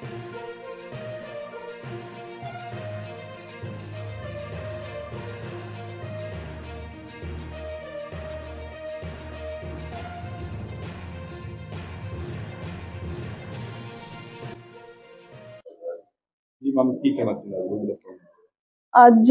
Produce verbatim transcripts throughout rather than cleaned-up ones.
ਅੱਜ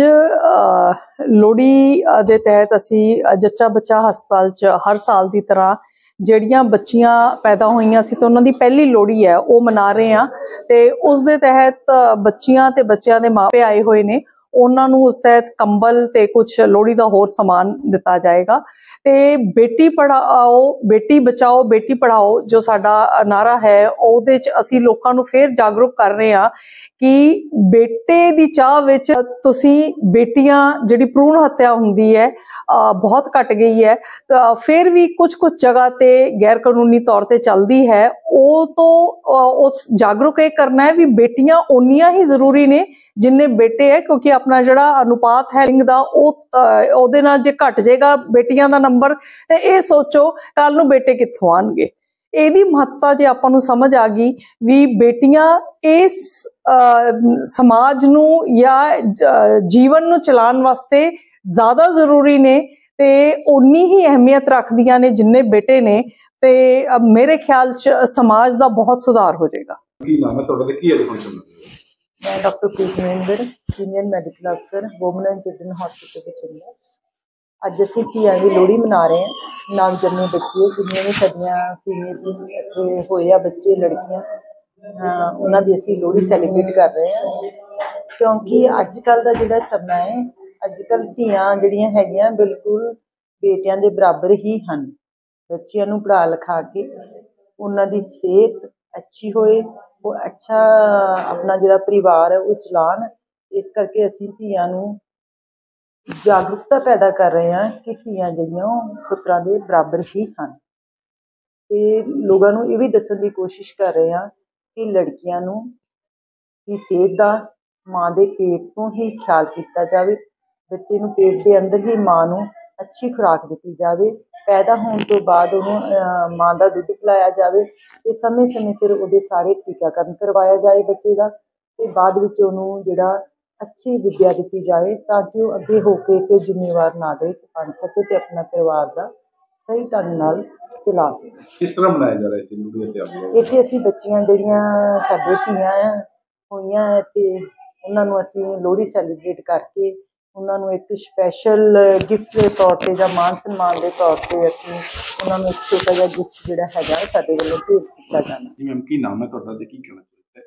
ਲੋਹੜੀ ਦੇ ਤਹਿਤ ਅਸੀਂ ਜੱਚਾ ਬੱਚਾ ਹਸਪਤਾਲ 'ਚ ਹਰ ਸਾਲ ਦੀ ਤਰ੍ਹਾਂ ਜਿਹੜੀਆਂ ਬੱਚੀਆਂ ਪੈਦਾ ਹੋਈਆਂ ਸੀ ਤੇ ਉਹਨਾਂ ਦੀ ਪਹਿਲੀ ਲੋਹੜੀ ਹੈ ਉਹ ਮਨਾ ਰਹੇ ਹਾਂ। ਤੇ ਉਸ ਦੇ ਤਹਿਤ ਬੱਚੀਆਂ ਤੇ ਬੱਚਿਆਂ ਦੇ ਮਾਪੇ ਆਏ ਹੋਏ ਨੇ, ਉਹਨਾਂ ਨੂੰ ਉਸ ਤਹਿਤ ਕੰਬਲ ਤੇ ਕੁਝ ਲੋਹੜੀ ਦਾ ਹੋਰ ਸਮਾਨ ਦਿੱਤਾ ਜਾਏਗਾ। ਤੇ ਬੇਟੀ ਪੜਾਓ ਬੇਟੀ ਬਚਾਓ ਬੇਟੀ ਪੜਾਓ ਜੋ ਸਾਡਾ ਨਾਰਾ ਹੈ ਉਹਦੇ 'ਚ ਅਸੀਂ ਲੋਕਾਂ ਨੂੰ ਫੇਰ ਜਾਗਰੂਕ ਕਰ ਰਹੇ ਹਾਂ ਕਿ ਬੇਟੇ ਦੀ ਚਾਹ ਵਿੱਚ ਤੁਸੀਂ ਬੇਟੀਆਂ ਜਿਹੜੀ ਭਰੂਣ ਹੱਤਿਆ ਹੁੰਦੀ ਹੈ ਬਹੁਤ ਘਟ ਗਈ ਹੈ। ਫਿਰ ਵੀ ਕੁਝ ਕੁਝ ਜਗ੍ਹਾ ਤੇ ਗੈਰ ਕਾਨੂੰਨੀ ਤੌਰ ਤੇ ਚੱਲਦੀ ਹੈ, ਉਹ ਤੋਂ ਉਸ ਜਾਗਰੂਕ ਇਹ ਕਰਨਾ ਹੈ ਵੀ ਬੇਟੀਆਂ ਓਨੀਆਂ ਹੀ ਜ਼ਰੂਰੀ ਨੇ ਜਿੰਨੇ ਬੇਟੇ ਹੈ, ਕਿਉਂਕਿ ਆਪਣਾ ਜਿਹੜਾ ਅਨੁਪਾਤ ਹੈ ਲਿੰਗ ਦਾ ਉਹ ਉਹਦੇ ਨਾਲ ਜੇ ਘਟ ਜਾਏਗਾ ਬੇਟੀਆਂ ਦਾ ਨੰਬਰ ਤੇ ਇਹ ਸੋਚੋ ਕੱਲ ਨੂੰ ਬੇਟੇ ਕਿੱਥੋਂ ਆਉਣਗੇ। ਇਹਦੀ ਮਹੱਤਤਾ ਜੇ ਆਪਾਂ ਨੂੰ ਸਮਝ ਆ ਗਈ ਵੀ ਬੇਟੀਆਂ ਇਸ ਸਮਾਜ ਨੂੰ ਜਾਂ ਜੀਵਨ ਨੂੰ ਚਲਾਉਣ ਵਾਸਤੇ ਜ਼ਿਆਦਾ ਜ਼ਰੂਰੀ ਨੇ ਤੇ ਉਨੀ ਹੀ ਅਹਿਮੀਅਤ ਰੱਖਦੀਆਂ ਨੇ ਜਿੰਨੇ ਬੇਟੇ ਨੇ, ਤੇ ਮੇਰੇ ਖਿਆਲ 'ਚ ਸਮਾਜ ਦਾ ਬਹੁਤ ਸੁਧਾਰ ਹੋ ਜਾਏਗਾ। ਕੀ ਨਾਮ ਹੈ ਤੁਹਾਡਾ ਤੇ ਕੀ ਅੱਜ ਫੰਕਸ਼ਨ ਹੈ? मैं डॉक्टर प्रीतमिंदर सीनियर मैडिकल अफसर woman and children hospital Bathinda. अज असीं धीआं दी लोहड़ी मना रहे हैं। नव जन्मे बच्चे जिन्नियां भी साडियां फीमेल होए आ बच्चे लड़कियां उन्हां दी असीं लोहड़ी सैलीब्रेट कर रहे हैं, क्योंकि अजकल दा जिहड़ा समा है अजकल धीआं जिहड़ियां हैगियां बिल्कुल बेटियां दे बराबर ही हन। बच्चियां नूं पढ़ा लिखा के उन्हां दी सेहत अच्छी होए, वो अच्छा अपना जिहड़ा परिवार है वो चलान। इस करके असीं धीआं नूं जागरूकता पैदा कर रहे हैं कि धीआं जिहड़ियां पुत्रां दे बराबर ही हन। ते लोगां नूं इह वी दस्सण दी कोशिश कर रहे हैं कि लड़कियां नूं दी सेहत दा मां दे पेट तों ही ख्याल कीता जावे। बच्चे नूं पेट दे अंदर ही मां नूं अच्छी खुराक दित्ती जावे। पैदा होने तो बाद उन्होंने मां का दुध पिलाया जाए तो समय समय सिर वो सारे टीकाकरण करवाया जाए बच्चे का, तो बाद उन्होंने जोड़ा अच्छी विद्या दी जाए ताकि वो अगे होकर एक जिम्मेवार नागरिक बन सके तो अपना परिवार का सही ढंग नाल चला सके। किस तरह मनाया जा रहा है इत्थे असीं बच्चियां जिहड़ियां साडे धीआं होईयां ते उन्हां नूं असीं लोहड़ी सैलीब्रेट करके उन्होंने एक स्पैशल गिफ्ट के तौर पर या मान सम्मान के तौर पर असीं उन्होंने एक छोटा जिहा गिफ्ट जिहड़ा हैगा साडे वल्लों भेंट किया जाना। मैम की नाम है तुहाडा ते की कहना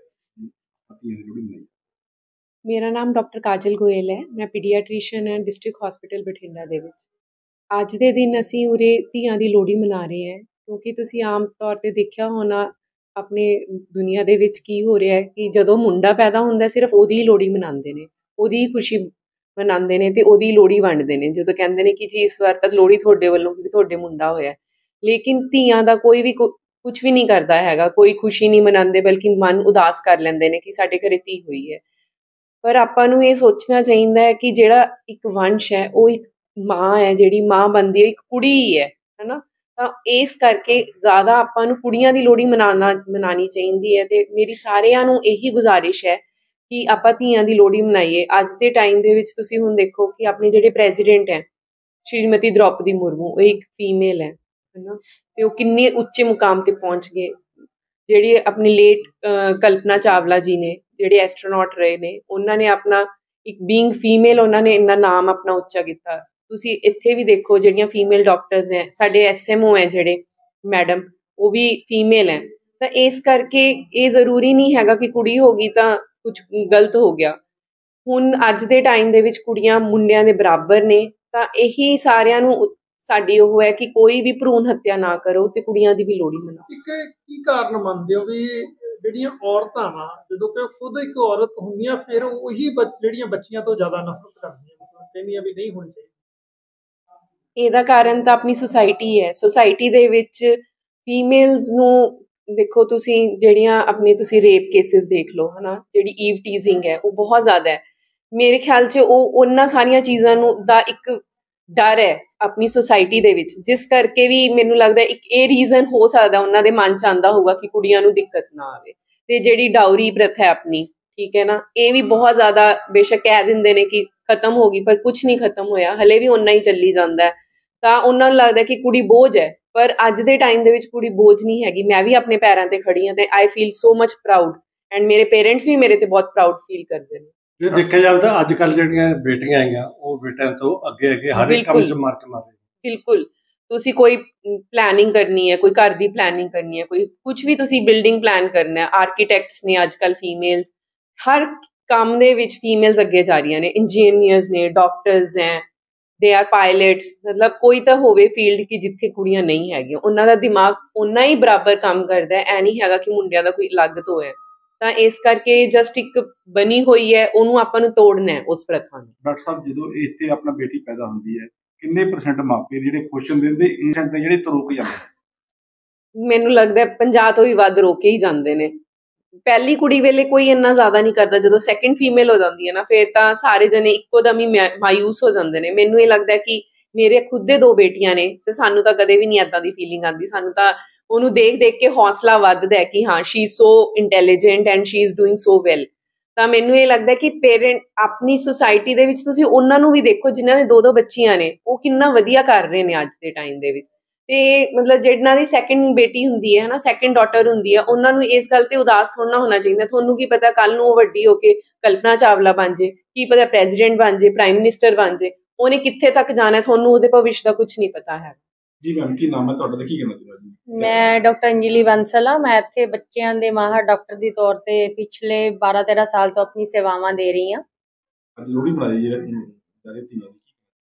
चाहुंदे हो? मेरा नाम डॉक्टर काजल गोयल है, मैं पीडियाट्रीशियन है डिस्ट्रिक्ट हॉस्पिटल बठिंडा दे विच। अज दे दिन असीं उरे धीआं दी लोहड़ी मना रहे हैं, क्योंकि तुसीं आम तौर पर देखिया होना अपने दुनिया दे विच की हो रहा है कि जदों मुंडा पैदा हुंदा सिर्फ ओहदी ही लोहड़ी मनांदे ने, ओहदी ही खुशी मनाते हैं तो ओहदी लोहड़ी वंडते हैं। जो कहते हैं कि जी इस बार तक लोहड़ी थोड़े वालों क्योंकि थोड़े मुंडा होया, लेकिन धीआं दा कोई भी कुछ भी नहीं करता हैगा, कोई खुशी नहीं मनाते बल्कि मन उदास कर लेंदे ने कि साडे घरे धी हुई है। पर आपां नूं ये सोचना चाहिए कि जिहड़ा एक वंश है वो एक माँ है, जिहड़ी माँ बनदी है एक कुड़ी ही है है ना। तो इस करके ज़्यादा आपां नूं कुड़ियां दी लोहड़ी मनाना मनानी चाहिए है। तो मेरी सारियां नूं यही गुजारिश है कि आपां धीआं दी लोहड़ी मनाइए। अज दे टाइम दे विच तुसीं हुण देखो कि अपने जिहड़े प्रेजिडेंट है श्रीमती द्रौपदी मुर्मू, वो एक फीमेल है है ना, ते वो किन्ने उच्चे मुकाम ते पहुंच गए। जिहड़ी अपने लेट कल्पना चावला जी ने जिहड़े एस्ट्रोनॉट रहे ने, उन्होंने अपना एक बीइंग फीमेल उन्होंने इन्ना नाम अपना उच्चा किया। तुसीं इत्थे भी देखो जिहड़ियां फीमेल डॉक्टर्स हैं, साडे एस एम ओ हैं जिहड़े मैडम, वो भी फीमेल हैं। तो इस करके ये जरूरी नहीं हैगा कि कुड़ी होगी तो कुछ गलत हो गया। हुण अज दे टाइम दे विच कुड़ियां मुंडियां दे बराबर ने, तां यही सारियां नूं साडी ओह है कि कोई भी भरूण हत्या ना करो ते कुड़ियां दी भी लोहड़ी मनाओ। एक की कारण मनदे हो भी ਜਿਹੜੀਆਂ ਔਰਤਾਂ ਵਾ ਜਦੋਂ ਕਿ ਖੁਦ ਇੱਕ ਔਰਤ ਹੁੰਦੀਆਂ ਫਿਰ ਉਹੀ ਜਿਹੜੀਆਂ ਬੱਚੀਆਂ ਤੋਂ ਜ਼ਿਆਦਾ ਨਫ਼ਰਤ ਕਰਦੀਆਂ, ਕਹਿੰਦੀਆਂ ਵੀ ਨਹੀਂ ਹੋਣੀ ਚਾਹੀਦੀ? ਇਹਦਾ ਕਾਰਨ ਤਾਂ ਆਪਣੀ ਸੁਸਾਇਟੀ ਹੈ। ਸੁਸਾਇਟੀ ਦੇ ਵਿੱਚ ਫੀਮੇਲਸ ਨੂੰ देखो तुसी जड़ियां अपने तुसी रेप केसिस देख लो है ना, जी ईव टीजिंग है वो बहुत ज़्यादा है। मेरे ख्याल च वो उन्हां सारियां चीज़ां नूं दा एक डर है अपनी सोसाइटी दे विच, जिस करके भी मैनूं लगदा एक ये रीजन हो सकदा उन्हां दे मन च आंदा होगा कि कुड़ियां नूं दिक्कत ना आवे। ਤੇ ਜਿਹੜੀ ਡਾਊਰੀ ਪ੍ਰਥਾ ਹੈ ਆਪਣੀ, ਠੀਕ ਹੈ ਨਾ, ਇਹ ਵੀ ਬਹੁਤ ਜ਼ਿਆਦਾ ਬੇਸ਼ੱਕ ਕਹਿ ਦਿੰਦੇ ਨੇ ਕਿ ਖਤਮ ਹੋ ਗਈ, ਪਰ ਕੁਛ ਨਹੀਂ ਖਤਮ ਹੋਇਆ, ਹਲੇ ਵੀ ਓਨਾ ਹੀ ਚੱਲੀ ਜਾਂਦਾ ਹੈ। ਤਾਂ ਉਹਨਾਂ ਨੂੰ ਲੱਗਦਾ ਕਿ ਕੁੜੀ ਬੋਝ ਹੈ, ਪਰ ਅੱਜ ਦੇ ਟਾਈਮ ਦੇ ਵਿੱਚ ਕੁੜੀ ਬੋਝ ਨਹੀਂ ਹੈਗੀ। ਮੈਂ ਵੀ ਆਪਣੇ ਪੈਰਾਂ ਤੇ ਖੜੀ ਹਾਂ ਤੇ I feel so much proud, and ਮੇਰੇ ਪੇਰੈਂਟਸ ਵੀ ਮੇਰੇ ਤੇ ਬਹੁਤ ਪ੍ਰਾਊਡ ਫੀਲ ਕਰਦੇ ਨੇ। ਜੇ ਦੇਖਿਆ ਜਾਵੇ ਤਾਂ ਅੱਜ ਕੱਲ੍ਹ ਜਿਹੜੀਆਂ ਬੇਟੀਆਂ ਹੈਗੀਆਂ ਉਹ ਬੇਟਿਆਂ ਤੋਂ ਅੱਗੇ ਅੱਗੇ ਹਰ ਇੱਕ ਕੰਮ 'ਚ ਮਾਰ ਕੇ ਮਾਰੇ। ਬਿਲਕੁਲ, ਤੁਸੀਂ ਕੋਈ ਪਲੈਨਿੰਗ ਕਰਨੀ ਹੈ, ਕੋਈ ਘਰ ਦੀ ਪਲੈਨਿੰਗ ਕਰਨੀ ਹੈ, ਕੋਈ ਕੁਛ ਵੀ ਤੁਸੀਂ ਬਿਲਡਿੰਗ ਪਲਾਨ ਕਰਨਾ ਹੈ, ਆਰਕੀਟੈਕਟਸ ਨੇ ਅੱਜ ਕੱਲ੍ਹ ਫੀਮੇਲਸ, ਹਰ ਕੰਮ ਦੇ ਵਿੱਚ ਫੀਮੇਲਸ ਅੱਗੇ ਜਾ ਰਹੀਆਂ ਨੇ, ਇੰਜੀਨੀਅਰਸ ਨੇ, ਡਾਕਟਰਸ ਹੈ, ਦੇ ਆਰ ਪਾਇਲਟਸ। ਮਤਲਬ ਕੋਈ ਤਾਂ ਹੋਵੇ ਫੀਲਡ ਕਿ ਜਿੱਥੇ ਕੁੜੀਆਂ ਨਹੀਂ ਹੈਗੀਆਂ, ਉਹਨਾਂ ਦਾ ਦਿਮਾਗ ਓਨਾ ਹੀ ਬਰਾਬਰ ਕੰਮ ਕਰਦਾ ਹੈ। ਇਹ ਨਹੀਂ ਹੈਗਾ ਕਿ ਮੁੰਡਿਆਂ ਦਾ ਕੋਈ ਅਲੱਗ ਤੋਂ ਹੈ। ਤਾਂ ਇਸ ਕਰਕੇ ਜਸਟ ਇੱਕ ਬਣੀ ਹੋਈ ਹੈ, ਉਹਨੂੰ ਆਪਾਂ ਨੂੰ ਤੋੜਨਾ ਹੈ ਉਸ ਪ੍ਰਥਾ ਨੂੰ। ਡਾਕਟਰ ਸਾਹਿਬ, ਜਦੋਂ ਇੱਥੇ ਆਪਣਾ ਬੇਟੀ ਪੈਦਾ ਹੁੰਦੀ ਹੈ, ਕਿੰਨੇ ਪਰਸੈਂਟ ਮਾਪੇ ਜਿਹੜੇ ਖੁਸ਼ ਹੁੰਦੇ ਨੇ, ਇੰਸਟੈਂਟ ਨੇ ਜਿਹੜੇ ਤੁਰਕ ਜਾਂਦੇ? ਮੈਨੂੰ ਲੱਗਦਾ ਪੰਜਾਹ ਤੋਂ ਵੀ ਵੱਧ ਰੋਕੇ ਹੀ ਜਾਂਦੇ ਨੇ। ਪਹਿਲੀ ਕੁੜੀ ਵੇਲੇ ਕੋਈ ਇੰਨਾ ਜ਼ਿਆਦਾ ਨਹੀਂ ਕਰਦਾ, ਜਦੋਂ ਸੈਕਿੰਡ ਫੀਮੇਲ ਹੋ ਜਾਂਦੀ ਹੈ ਨਾ, ਫਿਰ ਤਾਂ ਸਾਰੇ ਜਣੇ ਇੱਕੋ ਦਮ ਹੀ ਮਾਯੂਸ ਹੋ ਜਾਂਦੇ ਨੇ। ਮੈਨੂੰ ਇਹ ਲੱਗਦਾ ਕਿ ਮੇਰੇ ਖੁਦ ਦੇ ਦੋ ਬੇਟੀਆਂ ਨੇ ਤੇ ਸਾਨੂੰ ਤਾਂ ਕਦੇ ਵੀ ਨਹੀਂ ਏਦਾਂ ਦੀ ਫੀਲਿੰਗ ਆਉਂਦੀ। ਸਾਨੂੰ ਤਾਂ ਉਹਨੂੰ ਦੇਖ ਦੇਖ ਕੇ ਹੌਸਲਾ ਵੱਧਦਾ ਕਿ ਹਾਂ, she is so intelligent and she is doing so well. ਤਾਂ ਮੈਨੂੰ ਇਹ ਲੱਗਦਾ ਕਿ ਪੇਰੈਂਟ ਆਪਣੀ ਸੁਸਾਇਟੀ ਦੇ ਵਿੱਚ ਤੁਸੀਂ ਉਹਨਾਂ ਨੂੰ ਵੀ ਦੇਖੋ ਜਿਨ੍ਹਾਂ ਦੇ ਦੋ ਦੋ ਬੱਚੀਆਂ ਨੇ, ਉਹ ਕਿੰਨਾ ਵਧੀਆ ਕਰ ਰਹੇ ਨੇ ਅੱਜ ਦੇ ਟਾਈਮ ਦੇ ਵਿੱਚ। ਤੇ ਮਤਲਬ ਜਿਹਨਾਂ ਦੀ ਸੈਕਿੰਡ ਬੇਟੀ ਹੁੰਦੀ ਹੈ ਨਾ, ਸੈਕਿੰਡ ਡਾਟਰ ਹੁੰਦੀ ਹੈ, ਉਹਨਾਂ ਨੂੰ ਇਸ ਗੱਲ ਤੇ ਉਦਾਸ ਥੋੜ੍ਹਾ ਹੋਣਾ ਚਾਹੀਦਾ। ਤੁਹਾਨੂੰ ਕੀ ਪਤਾ ਕੱਲ ਨੂੰ ਉਹ ਵੱਡੀ ਹੋ ਕੇ ਕਲਪਨਾ ਚਾਵਲਾ ਬਣ ਜੇ, ਕੀ ਪਤਾ ਪ੍ਰੈਜ਼ੀਡੈਂਟ ਬਣ ਜੇ, ਪ੍ਰਾਈਮ ਮਿਨਿਸਟਰ ਬਣ ਜੇ, ਉਹਨੇ ਕਿੱਥੇ ਤੱਕ ਜਾਣਾ, ਤੁਹਾਨੂੰ ਉਹਦੇ ਭਵਿੱਖ ਦਾ ਕੁਝ ਨਹੀਂ ਪਤਾ ਹੈ। ਜੀ ਮੈਮ, ਕੀ ਨਾਮ ਹੈ ਤੁਹਾਡਾ ਤੇ ਕੀ ਕਹਿਣਾ ਚਾਹੁੰਦੇ ਜੀ? ਮੈਂ ਡਾਕਟਰ ਅੰਜਲੀ ਬੰਸਲ ਹਾਂ। ਮੈਂ ਇੱਥੇ ਬੱਚਿਆਂ ਦੇ ਮਾਹਰ ਡਾਕਟਰ ਦੇ ਤੌਰ ਤੇ ਪਿਛਲੇ ਬਾਰਾਂ ਤੇਰਾਂ ਸਾਲ ਤੋਂ ਆਪਣੀ ਸੇਵਾਵਾਂ ਦੇ ਰਹੀ ਹਾਂ। ਅੱਜ ਲੋਹੜੀ ਮਨਾਈ ਜਿਹੜੇ ਧੀਆਂ ਦੀ,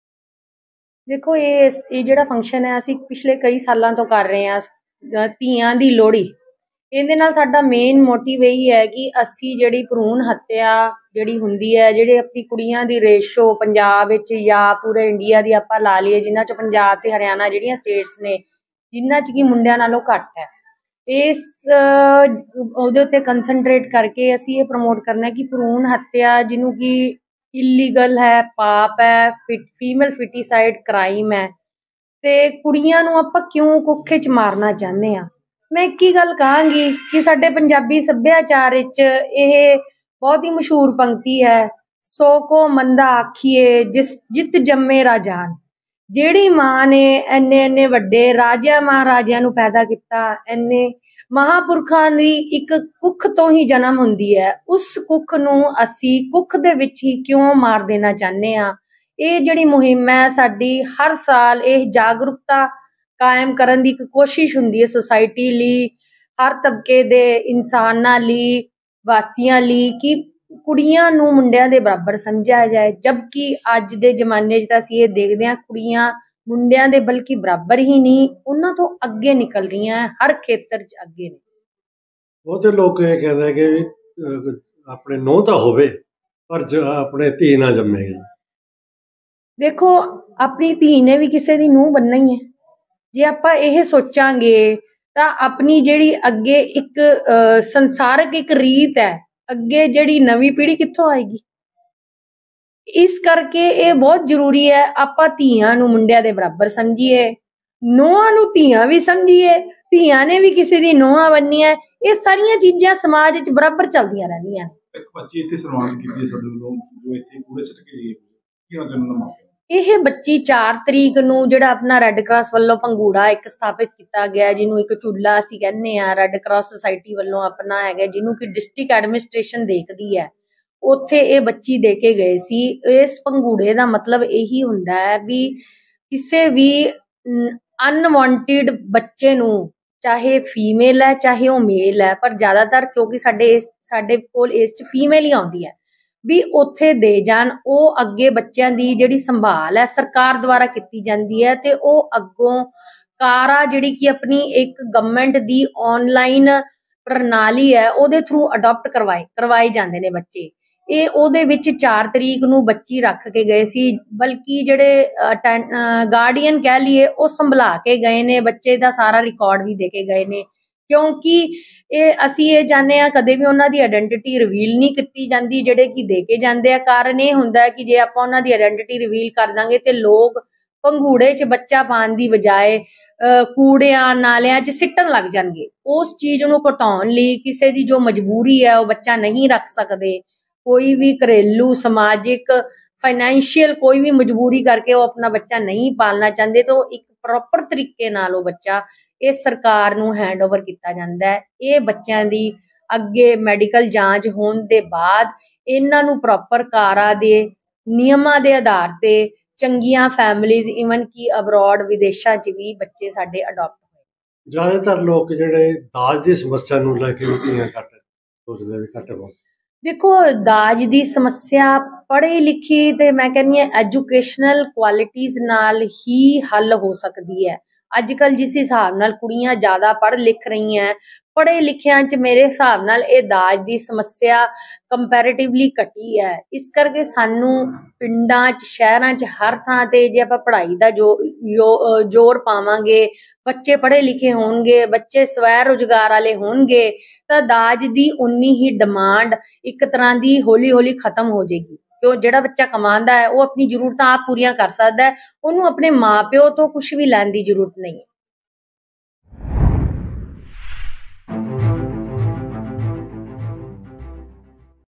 ਦੇਖੋ ਇਹ ਇਹ ਜਿਹੜਾ ਫੰਕਸ਼ਨ ਹੈ ਅਸੀਂ ਪਿਛਲੇ ਕਈ ਸਾਲਾਂ ਤੋਂ ਕਰ ਰਹੇ ਹਾਂ, ਧੀਆਂ ਦੀ ਲੋਹੜੀ। ਇਹਦੇ ਨਾਲ ਸਾਡਾ ਮੇਨ ਮੋਟਿਵ ਇਹੀ ਹੈ ਕਿ ਅਸੀਂ ਜਿਹੜੀ ਭਰੂਣ ਹੱਤਿਆ ਜਿਹੜੀ ਹੁੰਦੀ ਹੈ, ਜਿਹੜੇ ਆਪਣੀ ਕੁੜੀਆਂ ਦੀ ਰੇਸ਼ੋ ਪੰਜਾਬ ਵਿੱਚ ਜਾਂ ਪੂਰੇ ਇੰਡੀਆ ਦੀ ਆਪਾਂ ਲਾ ਲਈਏ, ਜਿਨ੍ਹਾਂ 'ਚ ਪੰਜਾਬ ਤੇ ਹਰਿਆਣਾ ਜਿਹੜੀਆਂ ਸਟੇਟਸ ਨੇ ਜਿਨ੍ਹਾਂ 'ਚ ਕਿ ਮੁੰਡਿਆਂ ਨਾਲੋਂ ਘੱਟ ਹੈ, ਇਸ ਉਹਦੇ ਉੱਤੇ ਕੰਸਨਟਰੇਟ ਕਰਕੇ ਅਸੀਂ ਇਹ ਪ੍ਰਮੋਟ ਕਰਨਾ ਕਿ ਭਰੂਣ ਹੱਤਿਆ ਜਿਹਨੂੰ ਕਿ ਇਲੀਗਲ ਹੈ, ਪਾਪ ਹੈ, ਫਿਟ ਫੀਮੇਲ ਫਿਟੀਸਾਈਡ ਕ੍ਰਾਈਮ ਹੈ, ਤੇ ਕੁੜੀਆਂ ਨੂੰ ਆਪਾਂ ਕਿਉਂ ਕੁੱਖੇ 'ਚ ਮਾਰਨਾ ਚਾਹੁੰਦੇ ਹਾਂ। ਮੈਂ ਇੱਕ ਹੀ ਗੱਲ ਕਹਾਂਗੀ ਕਿ ਸਾਡੇ ਪੰਜਾਬੀ ਸੱਭਿਆਚਾਰ ਵਿੱਚ ਇਹ ਬਹੁਤ ਹੀ ਮਸ਼ਹੂਰ ਪੰਕਤੀ ਹੈ, ਸੋ ਕੋ ਮੰਦਾ ਆਖੀਏ ਜਿਸ ਜਿਤ ਜੰਮੇ ਰਾਜਾਨ। ਜਿਹੜੀ ਮਾਂ ਨੇ ਇੰਨੇ ਇੰਨੇ ਵੱਡੇ ਰਾਜਿਆਂ ਮਹਾਰਾਜਿਆਂ ਨੂੰ ਪੈਦਾ ਕੀਤਾ, ਇੰਨੇ ਮਹਾਂਪੁਰਖਾਂ ਦੀ ਇੱਕ ਕੁੱਖ ਤੋਂ ਹੀ ਜਨਮ ਹੁੰਦੀ ਹੈ, ਉਸ ਕੁੱਖ ਨੂੰ ਅਸੀਂ ਕੁੱਖ ਦੇ ਵਿੱਚ ਹੀ ਕਿਉਂ ਮਾਰ ਦੇਣਾ ਚਾਹੁੰਦੇ ਹਾਂ। ਇਹ ਜਿਹੜੀ ਮੁਹਿੰਮ ਹੈ ਸਾਡੀ, ਹਰ ਸਾਲ ਇਹ ਜਾਗਰੂਕਤਾ ਕਾਇਮ ਕਰਨ ਦੀ ਇੱਕ ਕੋਸ਼ਿਸ਼ ਹੁੰਦੀ ਹੈ ਸੁਸਾਇਟੀ ਲਈ, ਹਰ ਤਬਕੇ ਦੇ ਇਨਸਾਨਾਂ ਲਈ, ਵਾਸੀਆਂ ਲਈ, ਕਿ ਕੁੜੀਆਂ ਨੂੰ ਮੁੰਡਿਆਂ ਦੇ ਬਰਾਬਰ ਸਮਝਿਆ ਜਾਏ। ਜਦਕਿ ਅੱਜ ਦੇ ਜ਼ਮਾਨੇ 'ਚ ਤਾਂ ਅਸੀਂ ਇਹ ਦੇਖਦੇ ਹਾਂ ਕੁੜੀਆਂ ਮੁੰਡਿਆਂ ਦੇ ਬਲਕਿ ਬਰਾਬਰ ਹੀ ਨਹੀਂ, ਉਹਨਾਂ ਤੋਂ ਅੱਗੇ ਨਿਕਲ ਰਹੀਆਂ, ਹਰ ਖੇਤਰ 'ਚ ਅੱਗੇ ਨੇ। ਬਹੁਤੇ ਲੋਕ ਇਹ ਕਹਿੰਦੇ ਕਿ ਵੀ ਆਪਣੇ ਨੂੰਹ ਤਾਂ ਹੋਵੇ ਪਰ ਆਪਣੇ ਧੀ ਨਾ ਜੰਮੇ। ਦੇਖੋ ਆਪਣੀ ਧੀ ਨੇ ਵੀ ਕਿਸੇ ਦੀ ਨੂੰਹ ਬਣਨਾ ਹੀ ਹੈ। ਜੇ ਆਪਾਂ ਇਹ ਸੋਚਾਂਗੇ ਤਾਂ ਆਪਣੀ ਜਿਹੜੀ ਅੱਗੇ ਇੱਕ ਸੰਸਾਰਕ ਇੱਕ ਰੀਤ ਹੈ, ਅੱਗੇ ਜਿਹੜੀ ਨਵੀਂ ਪੀੜ੍ਹੀ ਕਿੱਥੋਂ ਆਏਗੀ। ਇਸ ਕਰਕੇ ਇਹ ਬਹੁਤ ਜ਼ਰੂਰੀ ਹੈ ਆਪਾਂ ਧੀਆਂ ਨੂੰ ਮੁੰਡਿਆਂ ਦੇ ਬਰਾਬਰ ਸਮਝੀਏ, ਨੂੰਹਾਂ ਨੂੰ ਧੀਆਂ ਵੀ ਸਮਝੀਏ, ਧੀਆਂ ਨੇ ਵੀ ਕਿਸੇ ਦੀ ਨੂੰਹਾਂ ਬਣਨੀਆਂ। ਇਹ ਸਾਰੀਆਂ ਚੀਜ਼ਾਂ ਸਮਾਜ ਵਿੱਚ ਬਰਾਬਰ ਚੱਲਦੀਆਂ ਰਹਿੰਦੀਆਂ। ਇੱਕ ਬੱਚੀ ਇੱਥੇ ਸਨਮਾਨ ਕੀਤੀ ਸਾਡੇ ਵੱਲੋਂ ਜੋ ਇੱਥੇ ਪੂਰੇ ਸਟਕੇ ਸੀ, ਕੀ ਉਹਨਾਂ ਦਾ ਨਾਮ? ਇਹ ਬੱਚੀ ਚਾਰ ਤਰੀਕ ਨੂੰ ਜਿਹੜਾ ਆਪਣਾ ਰੈੱਡ ਕਰਾਸ ਵੱਲੋਂ ਪੰਗੂੜਾ ਇੱਕ ਸਥਾਪਿਤ ਕੀਤਾ ਗਿਆ, ਜਿਹਨੂੰ ਇੱਕ ਚੁੱਲਾ ਅਸੀਂ ਕਹਿੰਦੇ ਹਾਂ, ਰੈੱਡ ਕਰਾਸ ਸੁਸਾਇਟੀ ਵੱਲੋਂ ਆਪਣਾ ਹੈਗਾ, ਜਿਹਨੂੰ ਕਿ ਡਿਸਟ੍ਰਿਕਟ ਐਡਮਿਨਿਸਟ੍ਰੇਸ਼ਨ ਦੇਖਦੀ ਹੈ, ਉੱਥੇ ਇਹ ਬੱਚੀ ਦੇ ਕੇ ਗਏ ਸੀ। ਇਸ ਪੰਗੂੜੇ ਦਾ ਮਤਲਬ ਇਹੀ ਹੁੰਦਾ ਹੈ ਵੀ ਕਿਸੇ ਵੀ ਅਨਵਾਂਟਿਡ ਬੱਚੇ ਨੂੰ, ਚਾਹੇ ਫੀਮੇਲ ਹੈ ਚਾਹੇ ਉਹ ਮੇਲ ਹੈ, ਪਰ ਜ਼ਿਆਦਾਤਰ ਕਿਉਂਕਿ ਸਾਡੇ ਇਸ ਸਾਡੇ ਕੋਲ ਇਸ 'ਚ ਫੀਮੇਲ ਹੀ ਆਉਂਦੀ ਹੈ, ਵੀ ਉੱਥੇ ਦੇ ਜਾਣ। ਉਹ ਅੱਗੇ ਬੱਚਿਆਂ ਦੀ ਜਿਹੜੀ ਸੰਭਾਲ ਹੈ ਸਰਕਾਰ ਦੁਆਰਾ ਕੀਤੀ ਜਾਂਦੀ ਹੈ, ਤੇ ਉਹ ਅੱਗੋਂ ਕਾਰਾ ਜਿਹੜੀ ਕਿ ਆਪਣੀ ਇੱਕ ਗਵਰਨਮੈਂਟ ਦੀ ਆਨਲਾਈਨ ਪ੍ਰਣਾਲੀ ਹੈ ਉਹਦੇ ਥਰੂ ਅਡਾਪਟ ਕਰਵਾਏ ਕਰਵਾਏ ਜਾਂਦੇ ਨੇ ਬੱਚੇ। ਇਹ ਉਹਦੇ ਵਿੱਚ ਚਾਰ ਤਰੀਕ ਨੂੰ ਬੱਚੀ ਰੱਖ ਕੇ ਗਏ ਸੀ, ਬਲਕਿ ਜਿਹੜੇ ਗਾਰਡੀਅਨ ਕਹਿ ਲਈਏ ਉਹ ਸੰਭਲਾ ਕੇ ਗਏ ਨੇ, ਬੱਚੇ ਦਾ ਸਾਰਾ ਰਿਕਾਰਡ ਵੀ ਦੇ ਕੇ ਗਏ ਨੇ, ਕਿਉਂਕਿ ਇਹ ਅਸੀਂ ਇਹ ਚਾਹੁੰਦੇ ਹਾਂ ਕਦੇ ਵੀ ਉਹਨਾਂ ਦੀ ਆਇਡੈਂਟੀਟੀ ਰਿਵੀਲ ਨਹੀਂ ਕੀਤੀ ਜਾਂਦੀ ਜਿਹੜੇ ਕਿ ਦੇ ਕੇ ਜਾਂਦੇ ਆ। ਕਾਰਨ ਇਹ ਹੁੰਦਾ ਹੈ ਕਿ ਜੇ ਆਪਾਂ ਉਹਨਾਂ ਦੀ ਆਇਡੈਂਟੀਟੀ ਰਿਵੀਲ ਕਰ ਦਾਂਗੇ ਤੇ ਲੋਕ ਪੰਘੂੜੇ 'ਚ ਬੱਚਾ ਪਾਉਣ ਦੀ ਬਜਾਏ ਅਹ ਕੂੜਿਆਂ ਨਾਲਿਆਂ 'ਚ ਸਿੱਟਣ ਲੱਗ ਜਾਣਗੇ। ਉਸ ਚੀਜ਼ ਨੂੰ ਘਟਾਉਣ ਲਈ ਕਿਸੇ ਦੀ ਜੋ ਮਜਬੂਰੀ ਹੈ ਉਹ ਬੱਚਾ ਨਹੀਂ ਰੱਖ ਸਕਦੇ, ਕੋਈ ਵੀ ਘਰੇਲੂ ਸਮਾਜਿਕ ਫਾਈਨੈਂਸ਼ੀਅਲ ਕੋਈ ਵੀ ਮਜਬੂਰੀ ਕਰਕੇ ਉਹ ਆਪਣਾ ਬੱਚਾ ਨਹੀਂ ਪਾਲਣਾ ਚਾਹੁੰਦੇ, ਤਾਂ ਇੱਕ ਪ੍ਰੋਪਰ ਤਰੀਕੇ ਨਾਲ ਉਹ ਬੱਚਾ ਇਹ ਸਰਕਾਰ ਨੂੰ ਹੈਂਡਓਵਰ ਕੀਤਾ ਜਾਂਦਾ ਹੈ। ਇਹ ਬੱਚਿਆਂ ਦੀ ਅੱਗੇ ਮੈਡੀਕਲ ਜਾਂਚ ਹੋਣ ਦੇ ਬਾਅਦ ਇਹਨਾਂ ਨੂੰ ਪ੍ਰੋਪਰ ਕਾਰਾਂ ਦੇ ਨਿਯਮਾਂ ਦੇ ਆਧਾਰ ਤੇ ਚੰਗੀਆਂ ਫੈਮਿਲੀਜ਼ ਈਵਨ ਕਿ ਅਬਰੋਡ ਵਿਦੇਸ਼ਾਂ 'ਚ ਵੀ ਬੱਚੇ ਸਾਡੇ ਅਡਾਪਟ ਹੋਏ। ਜ਼ਿਆਦਾਤਰ ਲੋਕ ਜਿਹੜੇ ਦਾਜ ਦੀ ਸਮੱਸਿਆ ਨੂੰ ਲੈ ਕੇ ਧੀਆਂ ਘੱਟ ਸੋਚਦੇ ਵੀ ਘੱਟ ਬਹੁਤ। ਦੇਖੋ, ਦਾਜ ਦੀ ਸਮੱਸਿਆ ਪੜ੍ਹੀ ਲਿਖੀ ਤੇ ਮੈਂ ਕਹਿੰਦੀ ਹਾਂ ਐਜੂਕੇਸ਼ਨਲ ਕੁਆਲਿਟੀਜ਼ ਨਾਲ ਹੀ ਹੱਲ ਹੋ ਸਕਦੀ ਹੈ। ਅੱਜ ਕੱਲ੍ਹ ਜਿਸ ਹਿਸਾਬ ਨਾਲ ਕੁੜੀਆਂ ਜ਼ਿਆਦਾ ਪੜ੍ਹ ਲਿਖ ਰਹੀਆਂ, ਪੜ੍ਹੇ ਲਿਖਿਆਂ 'ਚ ਮੇਰੇ ਹਿਸਾਬ ਨਾਲ ਇਹ ਦਾਜ ਦੀ ਸਮੱਸਿਆ ਕੰਪੈरेटिवली ਘਟੀ ਹੈ। ਇਸ ਕਰਕੇ ਸਾਨੂੰ ਪਿੰਡਾਂ 'ਚ ਸ਼ਹਿਰਾਂ 'ਚ ਹਰ ਥਾਂ ਤੇ ਜੇ ਆਪਾਂ ਪੜ੍ਹਾਈ ਦਾ ਜੋ ਜ਼ੋਰ ਪਾਵਾਂਗੇ, ਬੱਚੇ ਪੜ੍ਹੇ ਲਿਖੇ ਹੋਣਗੇ, ਬੱਚੇ ਸਵੈ ਰੁਜ਼ਗਾਰ ਵਾਲੇ ਹੋਣਗੇ, ਤਾਂ ਦਾਜ ਦੀ ਉਨੀ ਹੀ ਡਿਮਾਂਡ ਇੱਕ ਤਰ੍ਹਾਂ ਦੀ ਹੌਲੀ ਹੌਲੀ ਖਤਮ ਹੋ ਜਾਏਗੀ। ਕਿਉਂ ਜਿਹੜਾ ਬੱਚਾ ਕਮਾਉਂਦਾ ਹੈ ਉਹ ਆਪਣੀ ਜ਼ਰੂਰਤਾਂ ਆਪ ਪੂਰੀਆਂ ਕਰ ਸਕਦਾ ਹੈ, ਉਹਨੂੰ ਆਪਣੇ ਮਾਂ ਪਿਓ ਤੋਂ ਕੁਛ ਵੀ ਲੈਣ ਦੀ ਜ਼ਰੂਰਤ ਨਹੀਂ ਹੈ।